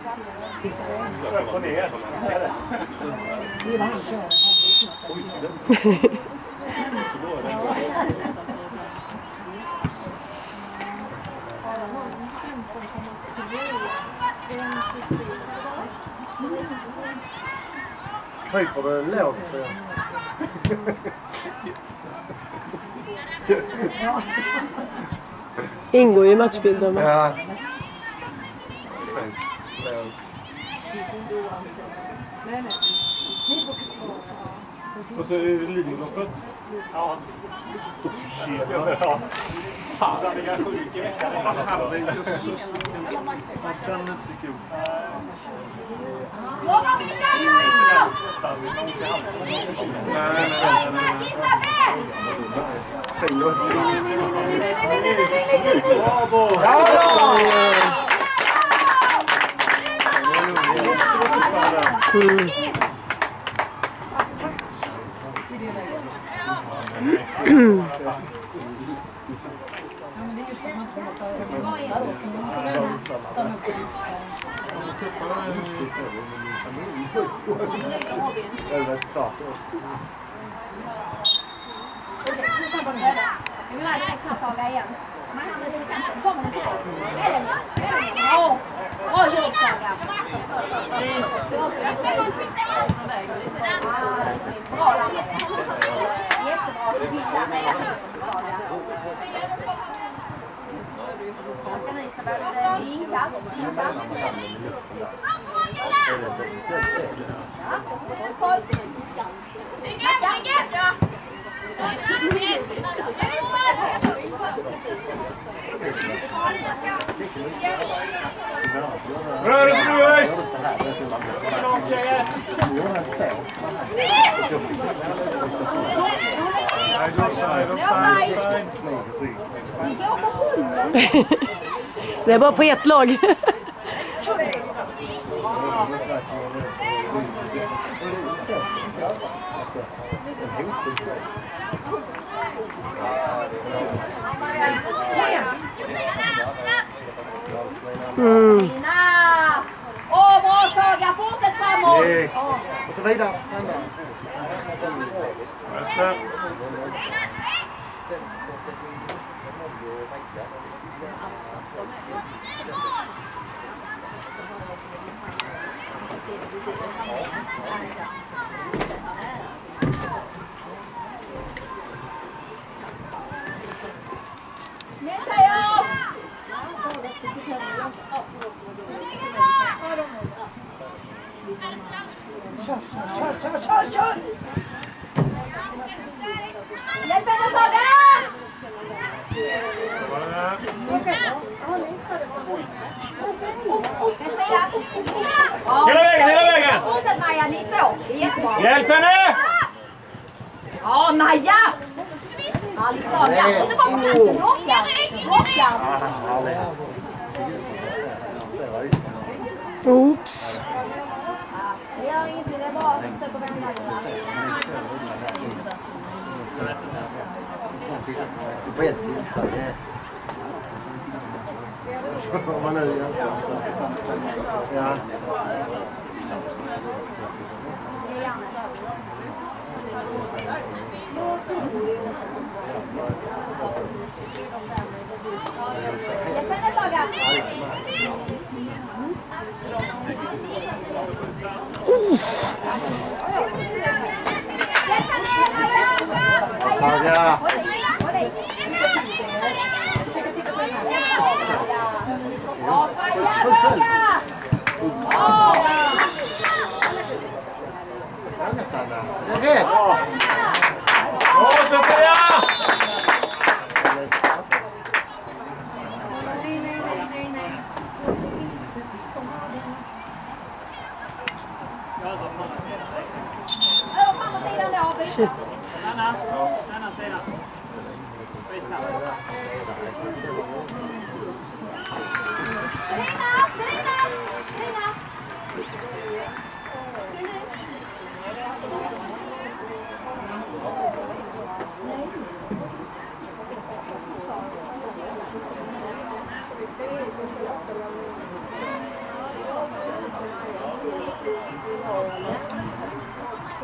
På ner. Det är vad han kör. Kryper det lågt så ingår i matchbilden. ja. Och så är det Lidingöloppet. Ja. Ja. Fan, det är sjuk i veckan. Herregud. Man kan inte kul. Rörelse nu, guys! Det är bara på ett lag. Åh, bra Saga, fortsätt framåt! Och så vidare, Sandra. Nästa. Kör! Hjälp henne Saga! Hela vägen! Fortsätt Maja, ni två. Det är jättebra. Hjälp henne! Ja, Maja! Härligt Saga. Och så kommer kanten. Håkan. Oops. Det gör ingenting, det är bra. Försök att vända. Så på ett tillfälle. Om man nu gör ja. Hjälp henne Saga! Saga! Det är rätt! Bra Sofia! Shit.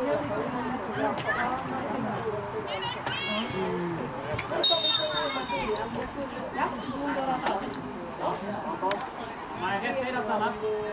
Nej, rätt sida Sanna.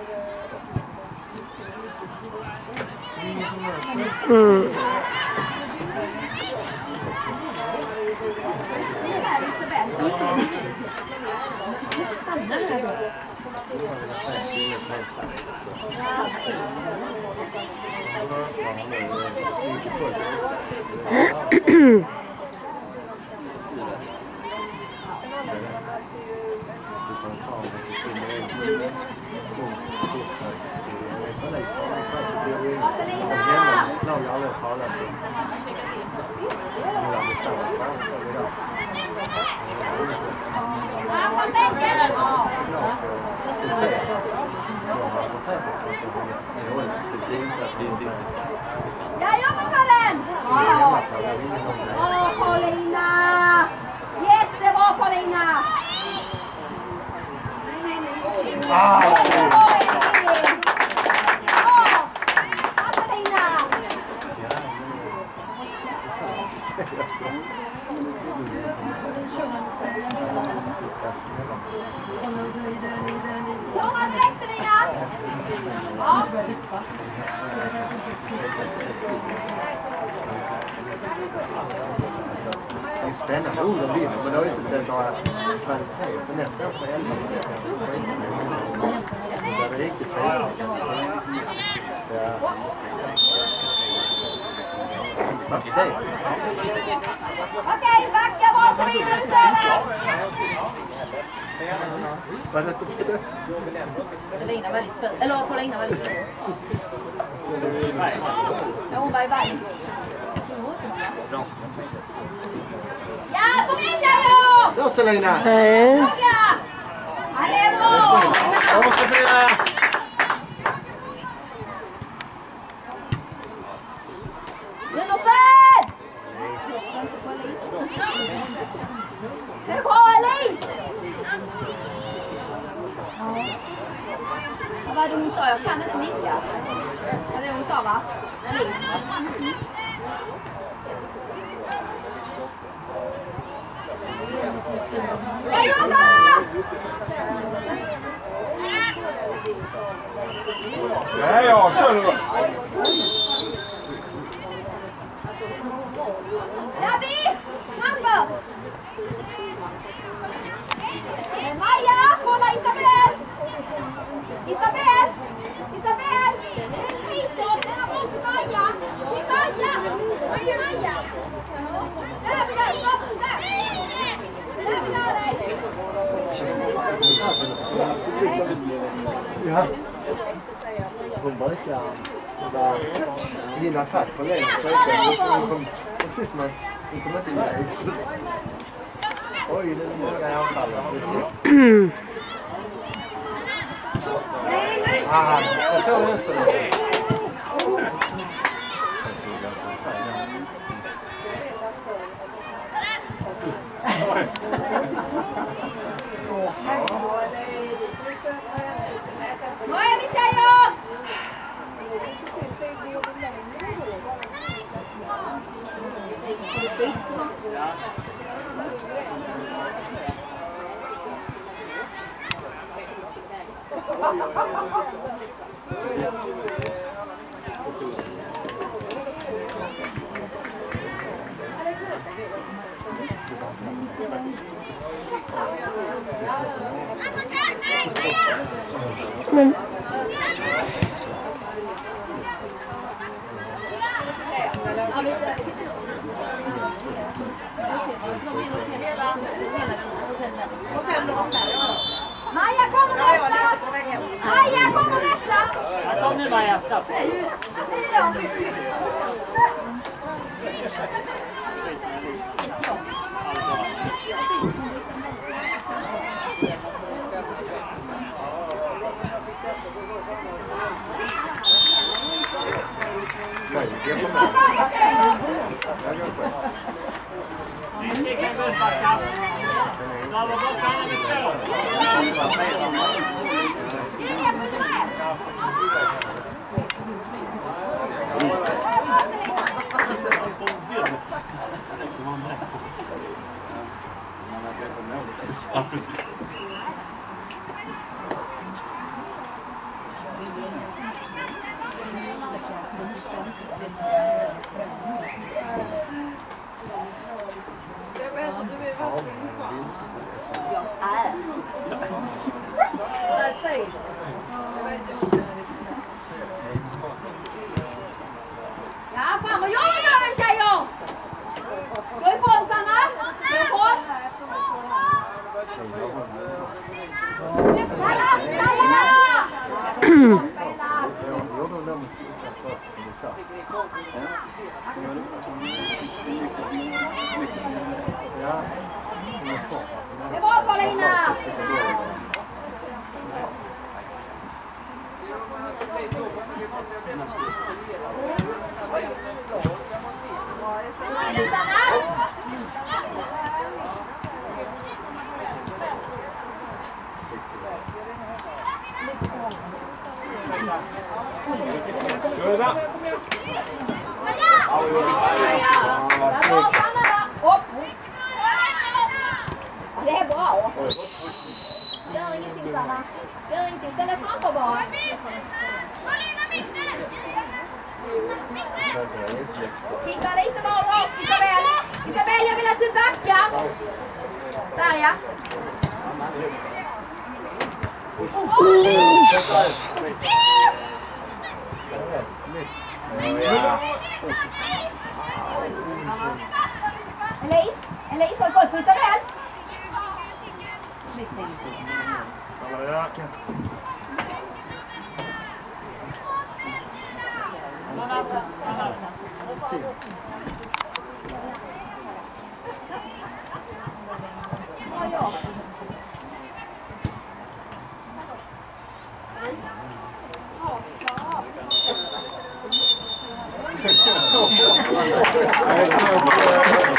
Jag jobbar på den! Åh, Paulina! Jättebra, Paulina! Jobba direkt, Selina! Ja. Det är ju spännande ord de vinner, men det har ju inte sett några kvaliteter. Så nästa år på 11 det är riktigt fint. Okej, backa bra Selina, du ställer! Vad heter det? Selina väldigt fin. Eller Paulina väldigt fin. Ja, hon var i vägen. Ja, kom in tjejer! Ja, Selina! Nej. Fråga! Ja, det är bra! Jag måste fira. Jennifer! Det är bra, Elise! Vad var det hon sa? Jag kan inte nicka. Vad var det hon sa, va? Elise? Jag jobbar! Nej, ja, kör nu. Gabi! Mamma! Maja! Kolla Isabel! Isabel! Isabel! Den är skitbra! Den har gått till Maja! Till Maja! Maja! Där vi där! Stopp! Där! Där vi där dig! Ja. Hon brukar hinna fatt på längre sträckor. Precis som att hon kommer inte iväg. Oj, det är många i anfallet. Jag får nästan det. Vad är ni tjejer? Men Maja kommer nästa! Maja kommer nästa! Här kom nu Maja. Jag kommer med. Jag går på. Vi kan gå backa. Snabba bort henne med två. Ja, precis. Ja, fan vad jag gör en tjejer! Gå ifrån Sanna! Gå ifrån! Det är bra Paulina! Kör då! Det är bra. Gör ingenting Sanna. Gör ingenting. Ställ dig framför bara. Titta lite bara rakt Isabel. Isabel, jag vill att du backar. Där ja. Elise, håll koll på Isabel. Ja.